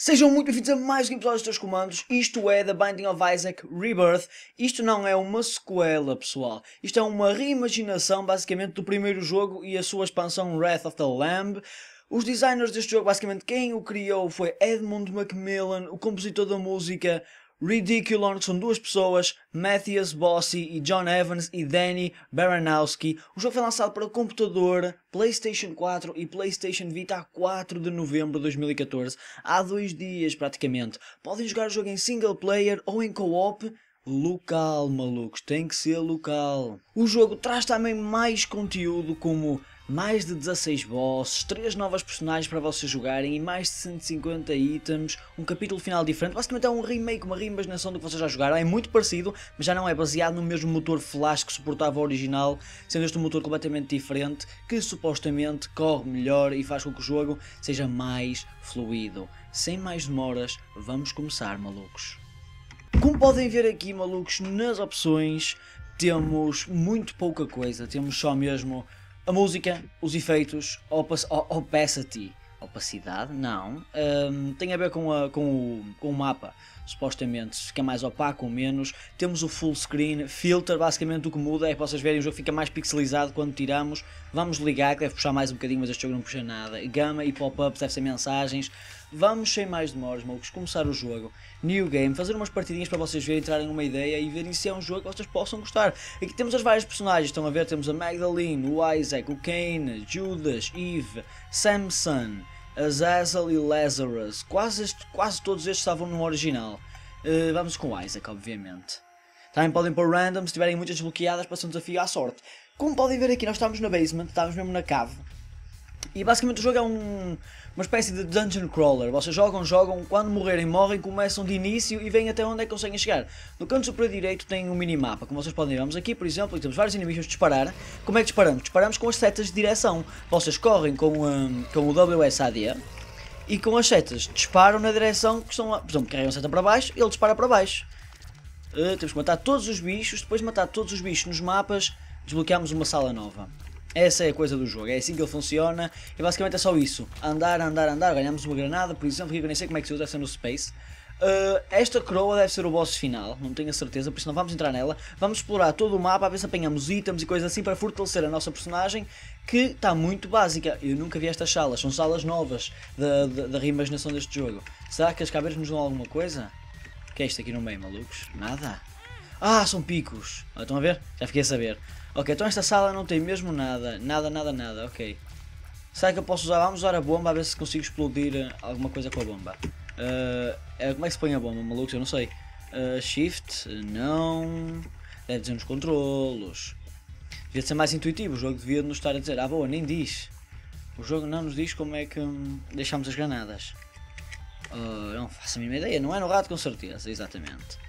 Sejam muito bem-vindos a mais um episódio dos teus comandos. Isto é The Binding of Isaac Rebirth. Isto não é uma sequela, pessoal. Isto é uma reimaginação, basicamente, do primeiro jogo e a sua expansão Wrath of the Lamb. Os designers deste jogo, basicamente, quem o criou foi Edmund Macmillan, o compositor da música Ridiculon, que são duas pessoas, Matthias Bossi e John Evans e Danny Baranowski. O jogo foi lançado para o computador, PlayStation 4 e PlayStation Vita a 4 de novembro de 2014, há 2 dias praticamente. Podem jogar o jogo em single player ou em co-op. Local, malucos, tem que ser local. O jogo traz também mais conteúdo, como mais de 16 bosses, 3 novas personagens para vocês jogarem e mais de 150 itens, um capítulo final diferente. Basicamente é um remake, uma reimaginação do que vocês já jogaram. É muito parecido, mas já não é baseado no mesmo motor flash que suportava o original, sendo este um motor completamente diferente, que supostamente corre melhor e faz com que o jogo seja mais fluido. Sem mais demoras, vamos começar, malucos. Como podem ver aqui, malucos, nas opções temos muito pouca coisa, temos só mesmo a música, os efeitos, opacity, opacidade, não, tem a ver com o mapa, supostamente, se fica mais opaco ou menos. Temos o full screen, filter, basicamente o que muda é que vocês verem o jogo fica mais pixelizado quando tiramos. Vamos ligar, que deve puxar mais um bocadinho, mas este jogo não puxa nada. Gama e pop-ups, deve ser mensagens. Vamos sem mais demoras, malucos, começar o jogo. New Game, fazer umas partidinhas para vocês verem, entrarem numa ideia e verem se é um jogo que vocês possam gostar. Aqui temos as várias personagens, estão a ver? Temos a Magdalene, o Isaac, o Cain, Judas, Eve, Samson, Azazel e Lazarus. Quase todos estes estavam no original. Vamos com o Isaac, obviamente. Também podem pôr random se tiverem muitas desbloqueadas para ser um desafio à sorte. Como podem ver aqui, nós estamos na basement, estamos mesmo na cave. E basicamente o jogo é uma espécie de dungeon crawler. Vocês jogam, quando morrerem, morrem, começam de início e vêm até onde é que conseguem chegar. No canto superior direito tem um minimapa, como vocês podem ver. Vamos aqui, por exemplo, e temos vários inimigos a disparar. Como é que disparamos? Disparamos com as setas de direção. Vocês correm com o WSAD e com as setas disparam na direção que estão lá. Por exemplo, carregam a seta para baixo e ele dispara para baixo. Temos que matar todos os bichos. Depois de matar todos os bichos nos mapas, desbloqueamos uma sala nova. Essa é a coisa do jogo, é assim que ele funciona e basicamente é só isso, andar, ganhamos uma granada, por exemplo, que eu nem sei como é que se usa, deve ser no Space. Esta coroa deve ser o boss final, não tenho a certeza, por isso não vamos entrar nela. Vamos explorar todo o mapa, a ver se apanhamos itens e coisas assim para fortalecer a nossa personagem, que está muito básica. Eu nunca vi estas salas, são salas novas da reimaginação deste jogo. Será que as caveiras nos dão alguma coisa? O que é isto aqui no meio, malucos? Nada? Ah, são picos! Estão a ver? Já fiquei a saber. Ok, então esta sala não tem mesmo nada, nada, ok. Será que eu posso usar? Vamos usar a bomba a ver se consigo explodir alguma coisa com a bomba. Como é que se põe a bomba, malucos? Eu não sei. Shift? Não. Deve dizer nos controlos. Devia ser mais intuitivo, o jogo devia nos estar a dizer. Ah, boa, nem diz. O jogo não nos diz como é que deixamos as granadas. Eu não faço a mínima ideia, não é no rato com certeza, exatamente.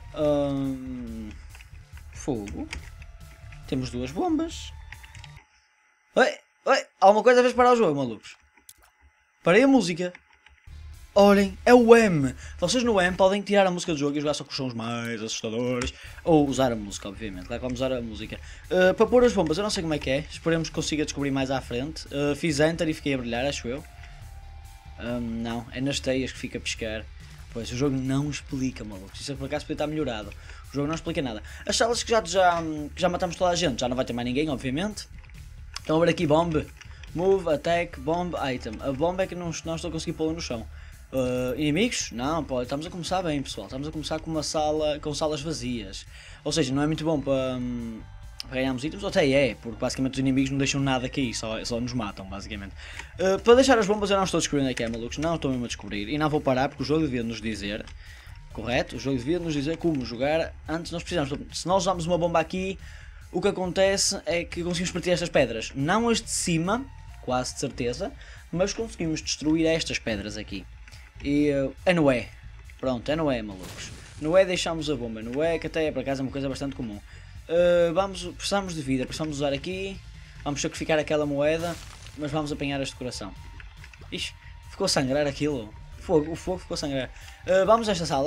Fogo. Temos 2 bombas. Oi, alguma coisa a vez parar o jogo, malucos. Parei a música. Olhem, é o M. Vocês no M podem tirar a música do jogo e jogar só com os sons mais assustadores. Ou usar a música, obviamente. Claro que vamos usar a música. Para pôr as bombas, eu não sei como é que é. Esperemos que consiga descobrir mais à frente. Fiz Enter e fiquei a brilhar, acho eu. Não, é nas teias que fica a piscar. Pois, o jogo não explica, malucos. Isso é por acaso podia estar melhorado. O jogo não explica nada. As salas que já matamos toda a gente, já não vai ter mais ninguém, obviamente. Estão a ver aqui bomb. Move, attack, bomb, item. A bomba é que não estou a conseguir pô-la no chão. Inimigos? Não, pô, estamos a começar bem, pessoal. Estamos a começar com uma sala, com salas vazias. Ou seja, não é muito bom para ganharmos itens, ou até é, porque basicamente os inimigos não deixam nada cair, só nos matam, basicamente. Para deixar as bombas eu não estou a descobrir onde é que é, malucos. Não estou mesmo a descobrir. E não vou parar porque o jogo devia nos dizer. Correto? O jogo devia nos dizer como jogar antes nós precisamos. Se nós usarmos uma bomba aqui, o que acontece é que conseguimos partir estas pedras. Não as de cima, quase de certeza, mas conseguimos destruir estas pedras aqui. E é no E. Pronto, é no E, malucos. No E deixamos a bomba. No E, que até é por acaso uma coisa bastante comum. Precisamos de vida, precisamos usar aqui. Vamos sacrificar aquela moeda, mas vamos apanhar este coração. Ixi, ficou a sangrar aquilo. O fogo ficou a sangrar. Vamos a esta sala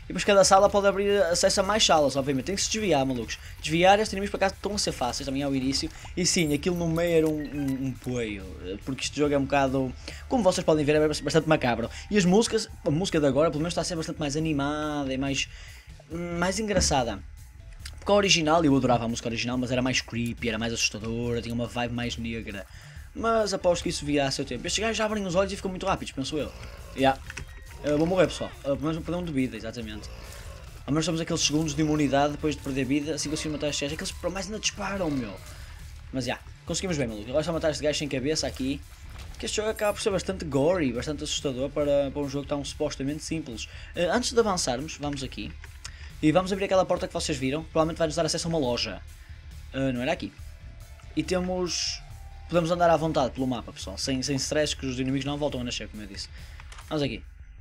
E depois cada sala pode abrir acesso a mais salas, obviamente. Tem que se desviar, malucos. Desviar, estes inimigos por acaso estão a ser fáceis também ao início. E sim, aquilo no meio era um poio. Porque este jogo é um bocado, como vocês podem ver, é bastante macabro. E as músicas, a música de agora pelo menos está a ser bastante mais animada e mais engraçada. Porque a original, eu adorava a música original, mas era mais creepy, era mais assustadora, tinha uma vibe mais negra. Mas após que isso viesse ao tempo. Estes gajos já abrem os olhos e ficam muito rápidos, penso eu. Vou morrer, pessoal. Pelo menos vou perder um de vida, exatamente. Ao menos temos aqueles segundos de imunidade depois de perder vida, assim conseguimos matar estes gajos. Aqueles para mais ainda disparam, meu. Mas conseguimos bem, maluco. Agora é só matar este gajo sem cabeça aqui. Porque este jogo acaba por ser bastante gory, bastante assustador para um jogo tão supostamente simples. Antes de avançarmos, vamos aqui. E vamos abrir aquela porta que vocês viram. Provavelmente vai nos dar acesso a uma loja. Não era aqui. E podemos andar à vontade pelo mapa, pessoal. Sem stress, que os inimigos não voltam a nascer, como eu disse. Vamos aqui.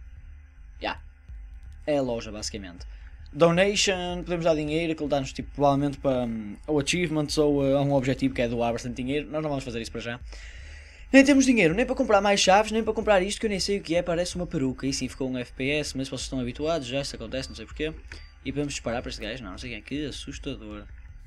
É a loja, basicamente. Donation, podemos dar dinheiro, aquilo dá-nos tipo, provavelmente para ou achievements ou a um objetivo que é doar bastante dinheiro. Nós não vamos fazer isso para já. Nem temos dinheiro, nem para comprar mais chaves, nem para comprar isto que eu nem sei o que é, parece uma peruca. E sim, ficou um FPS, mas se vocês estão habituados, já isso acontece, não sei porquê. E podemos disparar para este gajo, não sei quem é, que assustador.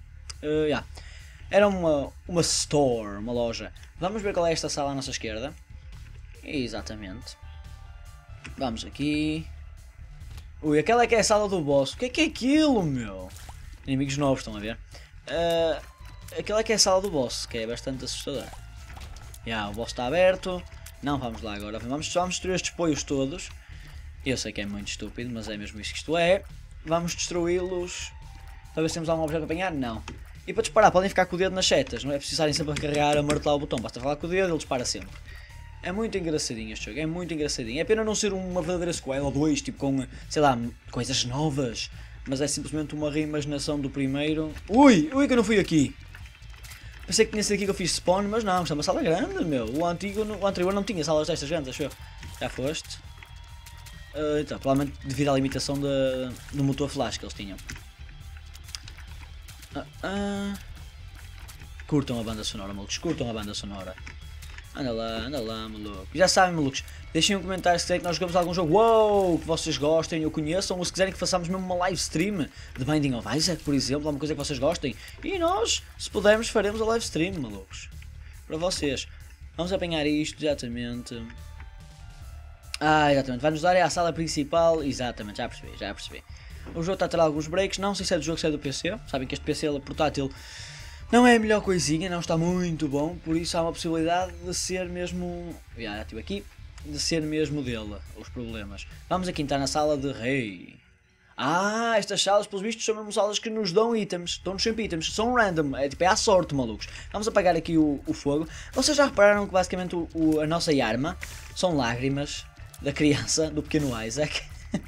Era uma store, uma loja. Vamos ver qual é esta sala à nossa esquerda. Exatamente. Vamos aqui. Ui, aquela é que é a sala do boss. O que é aquilo, meu? Inimigos novos, estão a ver? Aquela é que é a sala do boss, que é bastante assustadora. O boss está aberto. Não, vamos lá agora. Vamos destruir estes poios todos. Eu sei que é muito estúpido, mas é mesmo isso que isto é. Vamos destruí-los. Talvez temos algum objeto a apanhar? Não. E para disparar, podem ficar com o dedo nas setas. Não é precisarem sempre a carregar, a martelar o botão. Basta falar com o dedo e ele dispara sempre. É muito engraçadinho este jogo, é muito engraçadinho. É pena não ser uma verdadeira sequela ou dois, tipo com, sei lá, coisas novas. Mas é simplesmente uma reimaginação do primeiro. Ui, que eu não fui aqui. Pensei que tinha sido aqui que eu fiz spawn, mas não, isto é uma sala grande, meu. O anterior não tinha salas destas grandes, acho eu. Já foste. Então, provavelmente devido à limitação do motor flash que eles tinham. Curtam a banda sonora, malucos, curtam a banda sonora. Anda lá, maluco. Já sabem, malucos, deixem um comentário se querem que nós jogamos algum jogo que vocês gostem ou conheçam, ou se quiserem que façamos mesmo uma live stream de Binding of Isaac, por exemplo, alguma coisa que vocês gostem. E nós, se pudermos, faremos a live stream, malucos. Para vocês. Vamos apanhar isto, exatamente. Exatamente. Vai-nos dar a sala principal. Exatamente, já percebi. O jogo está a ter alguns breaks. Não sei se é do jogo, se é do PC. Sabem que este PC portátil não é a melhor coisinha, não está muito bom, por isso há uma possibilidade de ser mesmo... Já estive aqui. De ser mesmo dele, os problemas. Vamos aqui entrar na sala de rei. Estas salas, pelos vistos, são mesmo salas que nos dão itens. Dão-nos sempre itens, são random, é à sorte, malucos. Vamos apagar aqui o fogo. Vocês já repararam que basicamente a nossa arma são lágrimas da criança, do pequeno Isaac?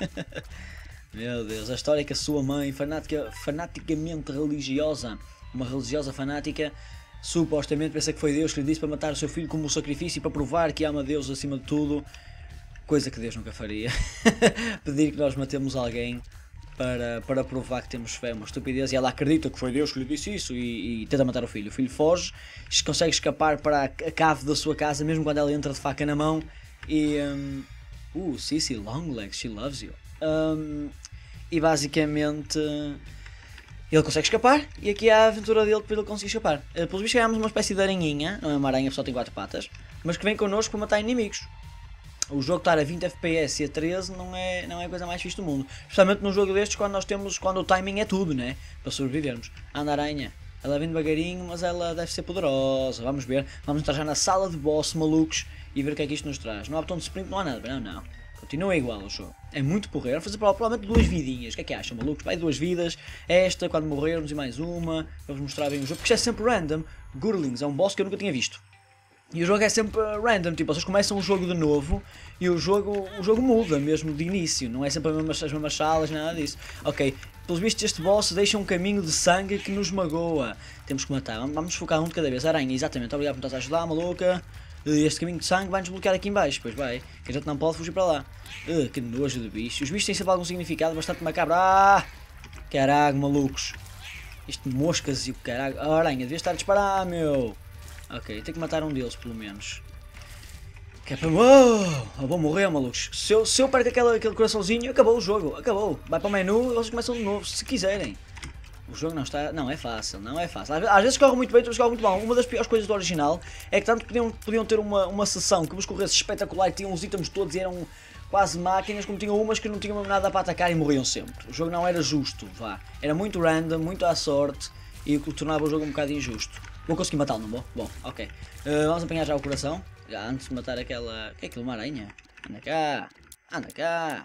Meu Deus, a história que a sua mãe, fanaticamente religiosa, uma religiosa fanática, supostamente pensa que foi Deus que lhe disse para matar o seu filho como um sacrifício e para provar que ama Deus acima de tudo, coisa que Deus nunca faria. Pedir que nós matemos alguém para provar que temos fé, uma estupidez, e ela acredita que foi Deus que lhe disse isso e tenta matar o filho. O filho foge, consegue escapar para a cave da sua casa mesmo quando ela entra de faca na mão e... Sissy Longlegs, she loves you. E basicamente... ele consegue escapar, e aqui é a aventura dele para ele conseguir escapar. Pelos vistos ganhamos uma espécie de aranhinha, não é uma aranha, só tem 4 patas, mas que vem connosco para matar inimigos. O jogo estar a 20 FPS e a 13 não é a coisa mais fixe do mundo. Especialmente num jogo destes quando o timing é tudo, né? Para sobrevivermos. Anda aranha, ela vem devagarinho, mas ela deve ser poderosa. Vamos ver, vamos entrar já na sala de boss, malucos, e ver o que é que isto nos traz. Não há botão de sprint, não há nada, não. Continua igual o jogo. É muito porreiro. Vamos fazer provavelmente 2 vidinhas. O que é que acham, malucos? Vai 2 vidas. Esta, quando morrermos, e mais uma. Vamos mostrar bem o jogo. Porque isto é sempre random. Gurlings é um boss que eu nunca tinha visto. E o jogo é sempre random. Tipo, vocês começam o jogo de novo e o jogo muda mesmo de início. Não é sempre as mesmas salas, nada disso. Ok. Pelos vistos, este boss deixa um caminho de sangue que nos magoa. Temos que matar. Vamos focar um de cada vez. Aranha, exatamente. Obrigado por nos ajudar, maluca. Este caminho de sangue vai-nos bloquear aqui em baixo, pois vai, que a gente não pode fugir para lá. Que nojo de bicho. Os bichos têm sempre algum significado bastante macabro. Caralho, malucos. Isto de moscas e o caralho. A aranha devia estar a disparar, meu. Ok, tenho que matar um deles, pelo menos. Que é para... Oh, vou morrer, malucos. Se eu perco aquele coraçãozinho, acabou o jogo. Acabou. Vai para o menu e vocês começam de novo, se quiserem. O jogo não está... Não é fácil, não é fácil. Às vezes corre muito bem, outras corre muito mal. Uma das piores coisas do original é que tanto podiam ter uma sessão que vos corresse espetacular e tinham os itens todos e eram quase máquinas, como tinham umas que não tinham nada para atacar e morriam sempre. O jogo não era justo, vá. Era muito random, muito à sorte e o que tornava o jogo um bocado injusto. Vou conseguir matá-lo, não vou? Bom, ok. Vamos apanhar já o coração. Já antes de matar aquela... O que é aquilo? Uma aranha? Anda cá. Anda cá.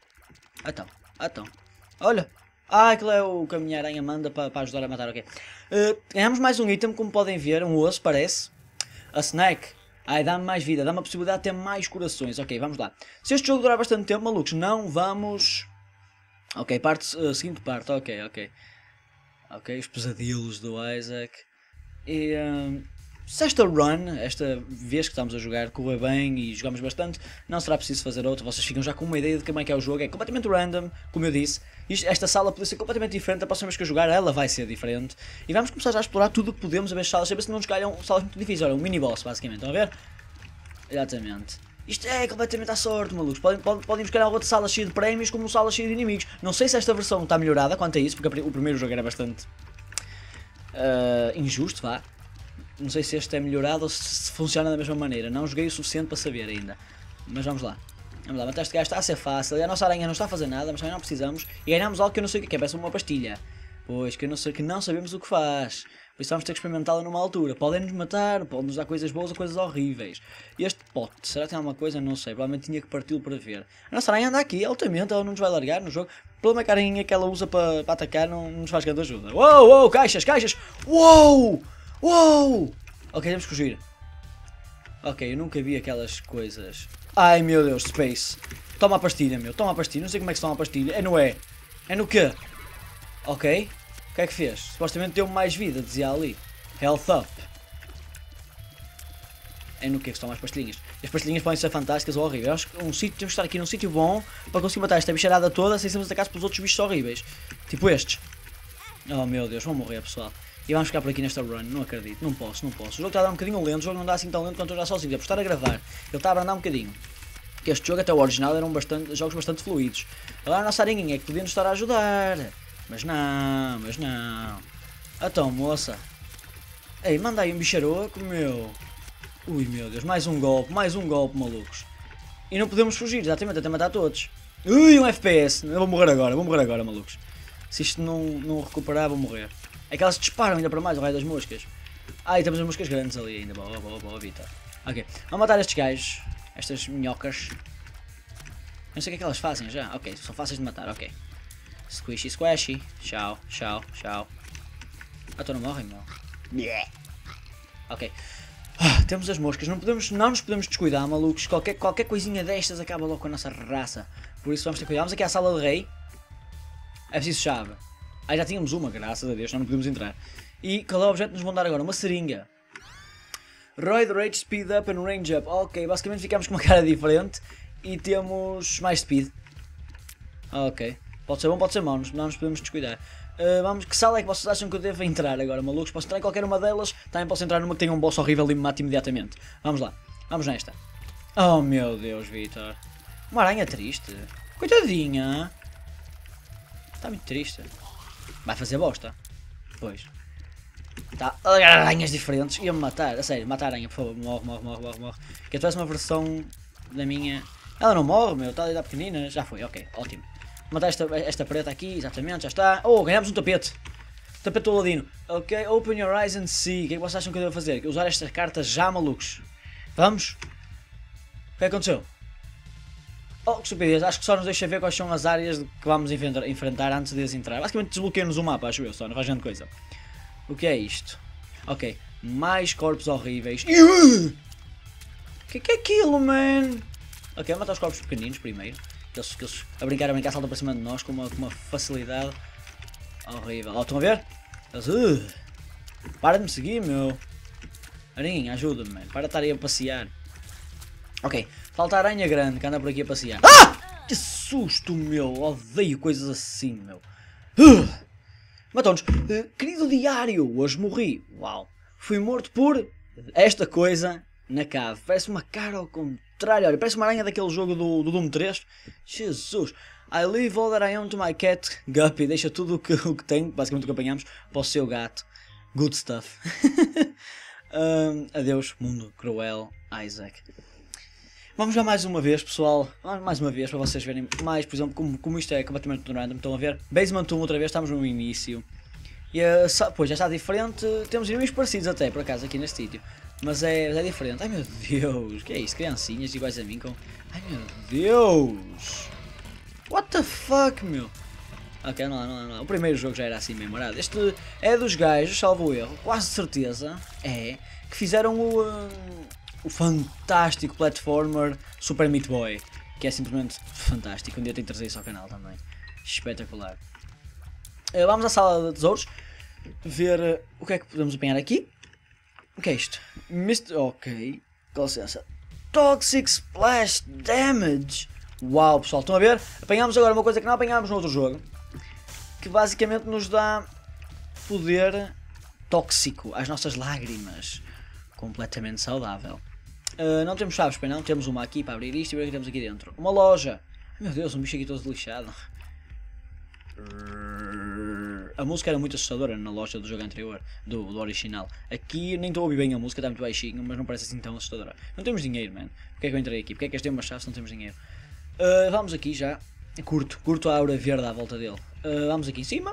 Então. Olha. Aquilo é o que a minha aranha manda para ajudar a matar, ok. Ganhamos mais um item, como podem ver, um osso, parece. A snack. Ai, dá-me mais vida, dá-me a possibilidade de ter mais corações. Ok, vamos lá. Se este jogo durar bastante tempo, malucos, não vamos... Ok, seguinte parte, ok. Ok, os pesadelos do Isaac. E... se esta run, esta vez que estamos a jogar, correr bem e jogamos bastante, não será preciso fazer outra, vocês ficam já com uma ideia de como é que é o jogo, é completamente random, como eu disse, esta sala pode ser completamente diferente, a próxima vez que eu jogar ela vai ser diferente, e vamos começar já a explorar tudo o que podemos, a ver salas, a ver se não nos calham salas muito difíceis, olha, um mini-boss basicamente, estão a ver? Exatamente. Isto é completamente à sorte, malucos, podem buscar alguma sala cheia de prémios como sala cheia de inimigos, não sei se esta versão está melhorada quanto a isso, porque o primeiro jogo era bastante injusto, vá. Não sei se este é melhorado ou se funciona da mesma maneira. Não joguei o suficiente para saber ainda. Mas vamos lá. Vamos lá, matar este gajo está a ser fácil. E a nossa aranha não está a fazer nada, mas também não precisamos. E ganhamos algo que eu não sei o que é. Parece uma pastilha. Pois, que não sabemos o que faz. Por isso vamos ter que experimentá-la numa altura. Podem-nos matar, podem-nos dar coisas boas ou coisas horríveis. E este pote, será que tem alguma coisa? Não sei. Provavelmente tinha que parti-lo para ver. A nossa aranha anda aqui, altamente. Ela não nos vai largar no jogo. O problema é que a aranha que ela usa para atacar não nos faz grande ajuda. Uou, caixas! Uou! Ok, temos que fugir. Ok, eu nunca vi aquelas coisas. Ai meu Deus, Space. Toma a pastilha, meu. Toma a pastilha. Não sei como é que se toma a pastilha. É no E. É no quê? Ok. O que é que fez? Supostamente deu-me mais vida, dizia ali. Health up. É no que se tomam as pastilhinhas. As pastilhinhas podem ser fantásticas ou horríveis. Acho que temos que estar aqui num sítio bom para conseguir matar esta bicharada toda sem sermos atacados pelos outros bichos horríveis. Tipo estes. Oh meu Deus, vão morrer pessoal. E vamos ficar por aqui nesta run, não acredito, não posso. O jogo está a dar um bocadinho lento, o jogo não dá assim tão lento quanto eu já sozinho, é por estar a gravar. Ele está a abrandar um bocadinho. Porque este jogo até o original eram jogos bastante fluidos. Agora a nossa aranhinha é que podia nos estar a ajudar. Mas não. Então moça. Ei, manda aí um bicharoco, meu. Ui meu Deus, mais um golpe, malucos. E não podemos fugir, exatamente, até matar todos. Ui, um FPS, eu vou morrer agora, malucos. Se isto não recuperar, vou morrer. É que elas disparam ainda para mais o raio das moscas. Ah, e temos as moscas grandes ali ainda. Boa, Vitor. Ok, vamos matar estes gajos. Estas minhocas. Não sei o que é que elas fazem já. Ok, são fáceis de matar, ok. Squishy. Tchau. Ah, então não morrem, meu. Yeah. Ok. Temos as moscas. Não nos podemos descuidar, malucos. Qualquer coisinha destas acaba logo com a nossa raça. Por isso vamos ter cuidado. Vamos aqui à sala de rei. É preciso chave. Ah, já tínhamos uma, graças a Deus, não podemos entrar. E qual é o objeto que nos vão dar agora? Uma seringa. Roid Rage Speed Up and Range Up. Ok, basicamente ficamos com uma cara diferente e temos mais speed. Ok, pode ser bom, pode ser mau, não nos podemos descuidar. Que sala é que vocês acham que eu devo entrar agora, malucos? Posso entrar em qualquer uma delas, também posso entrar numa que tenha um boss horrível e me mate imediatamente. Vamos lá, vamos nesta. Oh meu Deus, Vitor. Uma aranha triste. Coitadinha. Está muito triste. Vai fazer bosta. Pois. Tá. Aranhas diferentes. Ia-me matar. A sério, mata a aranha, por favor. Morre. Que eu tivesse uma versão da minha. Ela não morre, meu. Está ali da pequenina. Já foi, ok. Ótimo. Vou matar esta preta aqui, exatamente. Já está. Oh, ganhamos um tapete. Tapete do Ladino. Ok, open your eyes and see. O que é que vocês acham que eu devo fazer? Usar estas cartas já, malucos. Vamos? O que aconteceu? Oh, que estupidez, acho que só nos deixa ver quais são as áreas que vamos enfrentar antes de entrar. Basicamente desbloqueia-nos o mapa, acho eu, só não faz grande coisa. O que é isto? Ok, mais corpos horríveis. O que é aquilo, man? Ok, vou matar os corpos pequeninos primeiro. Eles a brincar, saltam para cima de nós com uma facilidade horrível. Oh, estão a ver? Eles, para de me seguir, meu. Arinha, ajuda-me, man. Para de estar aí a passear. Ok, falta a aranha grande que anda por aqui a passear. Ah! Que susto, meu! Odeio coisas assim, meu. Matou-nos. Querido diário, hoje morri. Uau. Fui morto por esta coisa na cave. Parece uma cara ao contrário. tralha, olha, parece uma aranha daquele jogo do Doom 3. Jesus. I leave all that I own to my cat, Guppy. Deixa tudo o que tem, basicamente o que apanhamos, para o seu gato. Good stuff. Adeus, mundo cruel, Isaac. Vamos já mais uma vez, pessoal. Mais uma vez, para vocês verem mais, por exemplo, como isto é completamente random. Estão a ver? Basement 1 outra vez, estamos no início. E pois já está diferente. Temos inimigos parecidos até, por acaso, aqui neste sítio. Mas é diferente. Ai meu Deus, que é isto? Criancinhas iguais a mim com... Ai meu Deus! What the fuck, meu? Ok, não. O primeiro jogo já era assim mesmo, marado. Este é dos gajos, salvo o erro, quase certeza, que fizeram o fantástico platformer Super Meat Boy. Que é simplesmente fantástico. Um dia tenho que trazer isso ao canal também. Espetacular. Vamos à sala de tesouros. Ver o que é que podemos apanhar aqui. O que é isto? Ok, com licença. Toxic Splash Damage. Uau, pessoal, estão a ver? Apanhámos agora uma coisa que não apanhámos no outro jogo. Que basicamente nos dá poder tóxico às nossas lágrimas. Completamente saudável. Não temos chaves, para não. Temos uma aqui para abrir isto e ver o que temos aqui dentro. Uma loja. Meu Deus, um bicho aqui todo lixado. A música era muito assustadora na loja do jogo anterior, do original. Aqui nem estou a ouvir bem a música, está muito baixinho, mas não parece assim tão assustadora. Não temos dinheiro, mano. Porquê é que eu entrei aqui? Porquê é que este tem uma chave se não temos dinheiro? Vamos aqui já. Curto a aura verde à volta dele. Vamos aqui em cima.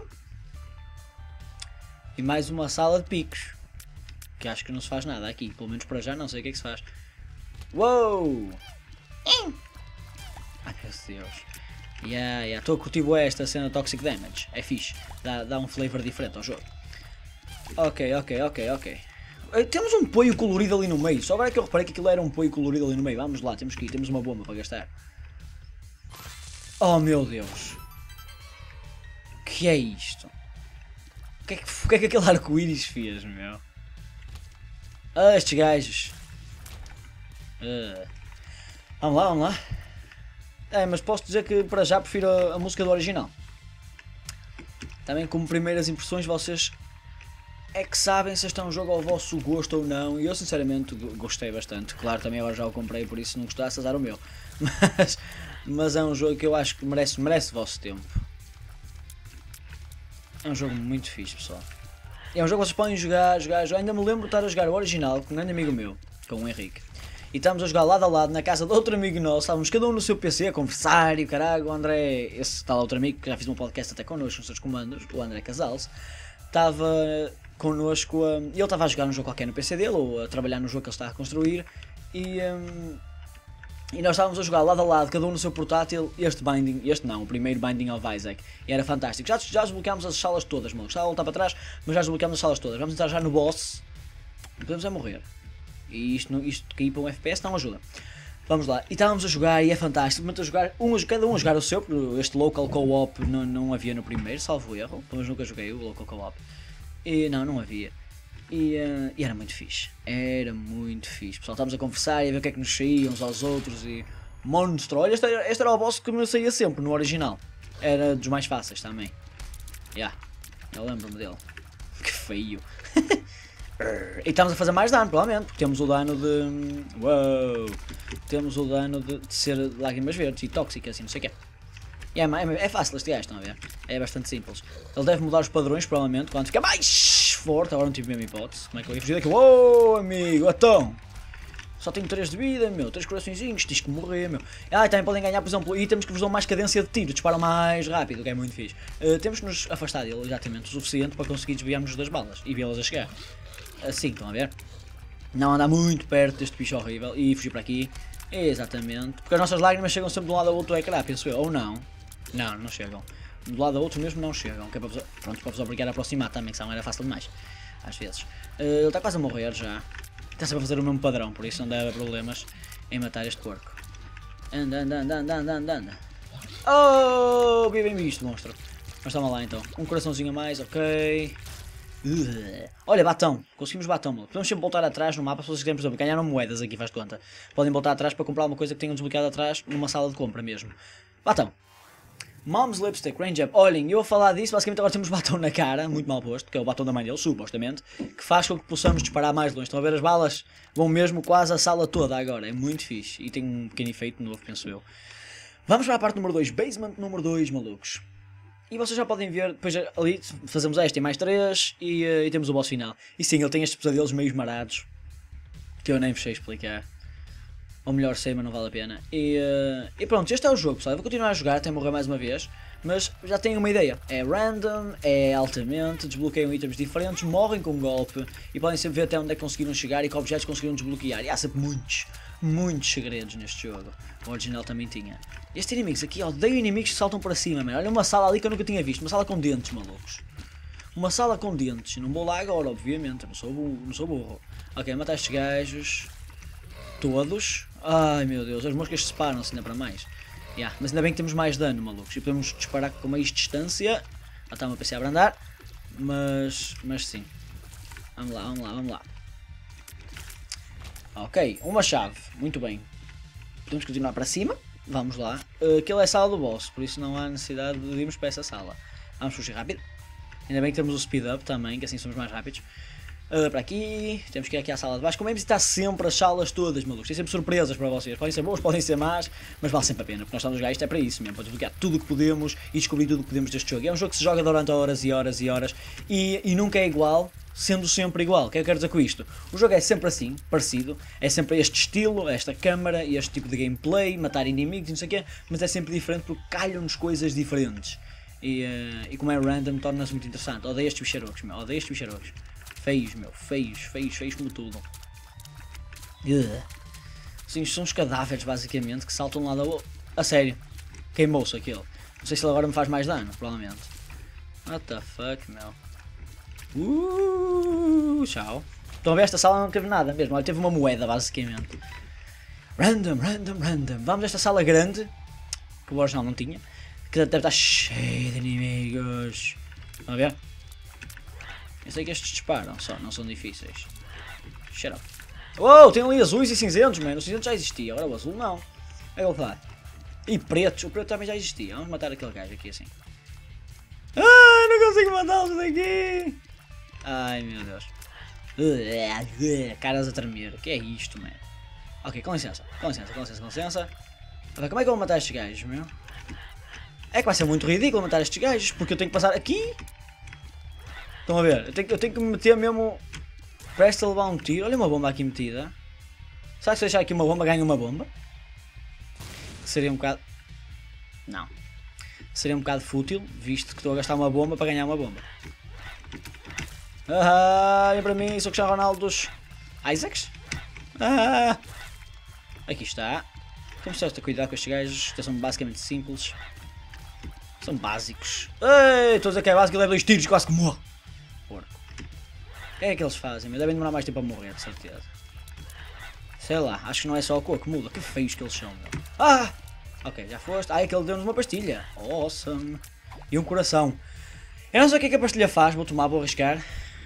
E mais uma sala de picos. Que acho que não se faz nada aqui. Pelo menos para já não sei o que é que se faz. Uou! Ai meu Deus. Estou a curtir esta cena Toxic Damage. É fixe. Dá um flavor diferente ao jogo. Ok. Temos um poio colorido ali no meio. Só agora que eu reparei que aquilo era um poio colorido ali no meio. Vamos lá, temos que ir. Temos uma bomba para gastar. Oh meu Deus. O que é isto? O que é que aquele arco-íris fez, meu? Estes gajos. Vamos lá. Mas posso dizer que para já prefiro a música do original. Também como primeiras impressões vocês é que sabem se este é um jogo ao vosso gosto ou não. E eu sinceramente gostei bastante. Claro, também agora já o comprei, por isso se não gostasse azar o meu. Mas é um jogo que eu acho que merece o vosso tempo. É um jogo muito fixe, pessoal. É um jogo que vocês podem jogar. Eu ainda me lembro de estar a jogar o original com um grande amigo meu, com o Henrique. E estávamos a jogar lado a lado na casa de outro amigo nosso, estávamos cada um no seu PC a conversar e o caralho, o André, esse tal outro amigo que já fiz um podcast até connosco nos seus comandos, o André Casals, estava connosco, e ele estava a jogar um jogo qualquer no PC dele, ou a trabalhar no jogo que ele estava a construir, e nós estávamos a jogar lado a lado, cada um no seu portátil, o primeiro Binding of Isaac, e era fantástico. Já desbloqueámos as salas todas, mano, estava a voltar para trás, mas já desbloqueámos as salas todas, vamos entrar já no boss, podemos é morrer. E isto cair para um FPS não ajuda. Vamos lá, e estávamos a jogar e é fantástico. A jogar, cada um a jogar o seu, porque este local co-op não havia no primeiro, salvo erro. Pelo menos nunca joguei o local co-op. E não havia. E era muito fixe. Pessoal, estávamos a conversar e a ver o que é que nos saía uns aos outros e... Monstro, olha, este era o boss que me saía sempre no original. Era dos mais fáceis também. Eu lembro-me dele. Que feio. E estamos a fazer mais dano, provavelmente, porque temos o dano de... Uou! Temos o dano de ser lágrimas verdes e tóxicas e não sei o que é fácil este gajo, estão a ver? É bastante simples. Ele deve mudar os padrões, provavelmente, quando fica mais forte. Agora não tive mesmo hipótese. Como é que eu ia fugir daqui? Uou, amigo, então! Só tenho 3 de vida, meu. 3 coraçõezinhos, tens que morrer, meu. E também podem ganhar, por exemplo, itens que vos dão mais cadência de tiro, disparam mais rápido, que é muito fixe. Temos que nos afastar dele, exatamente, o suficiente para conseguir desviar-nos das balas e vê-las a chegar. Assim, estão a ver? Não andar muito perto deste bicho horrível e fugir para aqui. Exatamente. Porque as nossas lágrimas chegam sempre de um lado ao outro do ecrã, penso eu. Ou não. Não chegam. Do lado ao outro mesmo não chegam. Que é para vos obrigar a aproximar também, que não era fácil demais. Às vezes. Ele está quase a morrer já. Está sempre a fazer o mesmo padrão, por isso não deve haver problemas em matar este porco. Anda. Oh, bem visto, monstro. Mas toma lá então. Um coraçãozinho a mais, ok. Olha, batão. Conseguimos batão, mano. Podemos sempre voltar atrás no mapa se vocês quiserem, por exemplo, ganharam moedas aqui, faz de conta. Podem voltar atrás para comprar alguma coisa que tenham desbloqueado atrás numa sala de compra mesmo. Batão. Mom's Lipstick, Range Up. Olhem, eu a falar disso, basicamente agora temos batom na cara, muito mal posto, que é o batom da mãe dele, supostamente, que faz com que possamos disparar mais longe. Estão a ver, as balas vão mesmo quase a sala toda agora, é muito fixe. E tem um pequeno efeito novo, penso eu. Vamos para a parte número 2, Basement número 2, malucos. E vocês já podem ver, depois ali fazemos esta e mais 3 e temos o boss final. E sim, ele tem estes pesadelos meio marados, que eu nem vos sei explicar. Ou melhor sei, mas não vale a pena. E pronto, este é o jogo, pessoal. Eu vou continuar a jogar até morrer mais uma vez. Mas já tenho uma ideia. É random, é altamente, desbloqueiam itens diferentes, morrem com um golpe. E podem sempre ver até onde é que conseguiram chegar e que objetos conseguiram desbloquear. E há sempre muitos segredos neste jogo. O original também tinha. Estes inimigos aqui, odeio inimigos que saltam para cima, mano. Olha uma sala ali que eu nunca tinha visto. Uma sala com dentes, malucos. Uma sala com dentes. Não vou lá agora, obviamente. Eu não sou burro. Ok, matar estes gajos. Todos. Ai meu Deus, as moscas separam-se ainda para mais. Mas ainda bem que temos mais dano, malucos. E podemos disparar com mais distância. Está o meu PC a abrandar. Mas sim. Vamos lá. Ok, uma chave. Muito bem. Podemos continuar para cima. Vamos lá. Aquilo é a sala do boss, por isso não há necessidade de irmos para essa sala. Vamos fugir rápido. Ainda bem que temos o speed up também, que assim somos mais rápidos. Para aqui, temos que ir aqui à sala de baixo. Como é que está sempre as salas todas, malucos? Tem sempre surpresas para vocês. Podem ser boas, podem ser más, mas vale sempre a pena, porque nós estamos a jogar isto é para isso mesmo, para desbloquear tudo o que podemos e descobrir tudo o que podemos deste jogo. É um jogo que se joga durante horas e horas e horas e nunca é igual, sendo sempre igual. O que é que eu quero dizer com isto? O jogo é sempre assim, parecido, é sempre este estilo, esta câmara, este tipo de gameplay, matar inimigos e não sei o quê, mas é sempre diferente porque calham-nos coisas diferentes. E como é random, torna-se muito interessante. Odeio estes bicharocos, meu, odeio estes bicharocos. Feios, meu, feios como tudo. Sim, são os cadáveres, basicamente, que saltam de um lado ao outro. A sério, queimou-se aquele. Não sei se ele agora me faz mais dano, provavelmente. What the fuck, meu. Tchau. Estão a ver, esta sala não teve nada mesmo, olha, teve uma moeda, basicamente. Random. Vamos a esta sala grande, que o original não tinha, que deve estar cheio de inimigos. Estão a ver? Eu sei que estes disparam só, não são difíceis. Shut up. Uou, tem ali azuis e cinzentos, mano. O cinzento já existia, agora o azul não. É ele vai. E pretos, o preto também já existia. Vamos matar aquele gajo aqui assim. Ai, não consigo matá-los daqui. Ai, meu Deus. Caras a tremer. O que é isto, mano? Ok, com licença. Como é que eu vou matar estes gajos, meu? É que vai ser muito ridículo matar estes gajos, porque eu tenho que passar aqui. Estão a ver? Eu tenho que me meter mesmo. Presta a levar um tiro. Olha uma bomba aqui metida. Será que se eu deixar aqui uma bomba ganho uma bomba? Seria um bocado. Não. Seria um bocado fútil, visto que estou a gastar uma bomba para ganhar uma bomba. Olha para mim, sou Cristiano Ronaldo dos Isaacs. Aqui está. Temos de ter cuidado com estes gajos, que são basicamente simples. São básicos. Ei, estou a dizer que é básico e levo 2 tiros e quase que morro. Porco. O que é que eles fazem? Devem demorar mais tempo a morrer, de certeza. Sei lá, acho que não é só a cor que muda. Que feios que eles são, meu. Ok, já foste. É que ele deu-nos uma pastilha. Awesome. E um coração. Eu não sei o que é que a pastilha faz. Vou tomar, vou arriscar.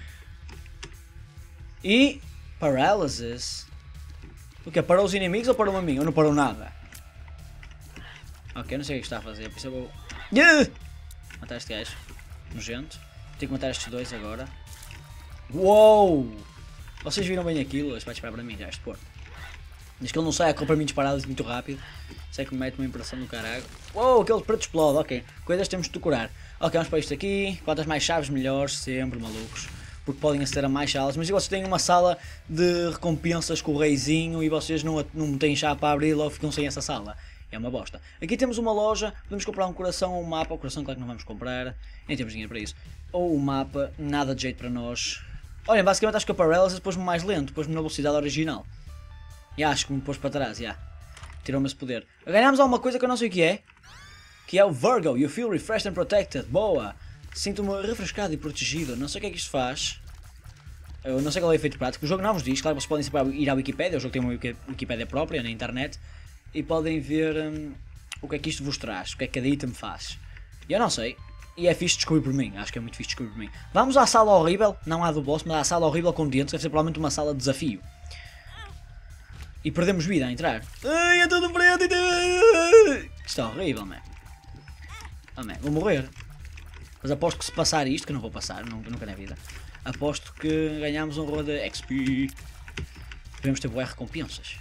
E... Paralysis. O que? Parou os inimigos ou parou a mim? Ou não parou nada? Ok, não sei o que está a fazer. Por isso eu vou... matar este gajo. Nojento. Tenho que matar estes dois agora. Uou! Vocês viram bem aquilo? Este vai disparar para mim, já este porco. Diz que ele não sai a para mim disparado muito rápido. Sei que me mete uma impressão do caralho. Uou, aquele preto explode, ok. Coisas temos de decorar. Ok, vamos para isto aqui. Quantas mais chaves melhores, sempre, malucos. Porque podem aceder a mais salas. Mas se vocês têm uma sala de recompensas com o reizinho e vocês não têm chave para abrir, logo ficam sem essa sala. É uma bosta. Aqui temos uma loja, podemos comprar um coração ou um mapa. O coração, claro que não vamos comprar, nem temos dinheiro para isso. Ou um mapa, nada de jeito para nós. Olhem, basicamente acho que a Paralysis pôs-me mais lento, pôs-me na velocidade original. E acho que me pôs para trás, já. Tirou-me esse poder. Ganhámos alguma coisa que eu não sei o que é. Que é o Virgo. You feel refreshed and protected. Boa. Sinto-me refrescado e protegido. Não sei o que é que isto faz. Eu não sei qual é o efeito prático. O jogo não vos diz. Claro, vocês podem sempre ir à Wikipedia. O jogo tem uma Wikipedia própria na internet. E podem ver o que é que isto vos traz. O que é que cada item faz. E eu não sei. E é fixe descobrir por mim. Acho que é muito fixe descobrir por mim. Vamos à sala horrível. Não à do boss, mas à sala horrível com dentes. Deve ser provavelmente uma sala de desafio. E perdemos vida a entrar. Ai, é tudo preto. Isto é horrível, man. Amém. Vou morrer. Mas aposto que se passar isto, que não vou passar, nunca na vida, aposto que ganhamos um roda XP. Devemos ter boas recompensas.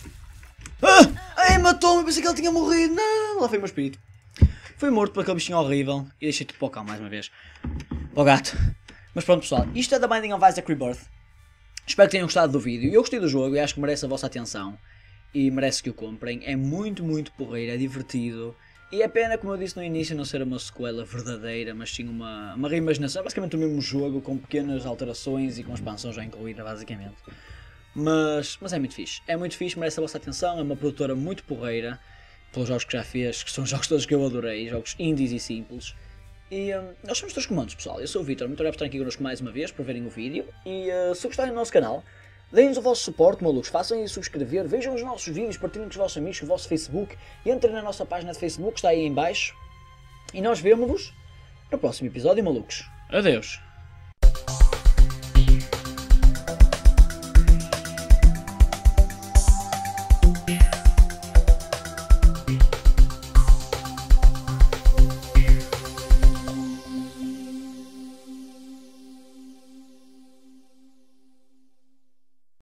Ai, matou-me, pensei que ele tinha morrido. Não, lá foi o meu espírito. Fui morto por aquele bichinho horrível e deixei tudo para o cão mais uma vez. Para o gato. Mas pronto pessoal, isto é da Binding of Isaac Rebirth. Espero que tenham gostado do vídeo. Eu gostei do jogo e acho que merece a vossa atenção. E merece que o comprem. É muito porreiro, é divertido. E é pena, como eu disse no início, não ser uma sequela verdadeira, mas sim uma reimaginação. Basicamente o mesmo jogo, com pequenas alterações e com a expansão já incluída, basicamente. Mas é muito fixe, merece a vossa atenção. É uma produtora muito porreira, pelos jogos que já fez, que são jogos todos que eu adorei, jogos indies e simples. E nós somos todos comandos, pessoal. Eu sou o Vitor, muito obrigado por estarem aqui connosco mais uma vez, por verem o vídeo. E se gostarem do nosso canal, deem-nos o vosso suporte, malucos, façam aí subscrever, vejam os nossos vídeos, partilhem com os vossos amigos, com o vosso Facebook, entrem na nossa página de Facebook, está aí em baixo. E nós vemo-vos no próximo episódio, malucos. Adeus!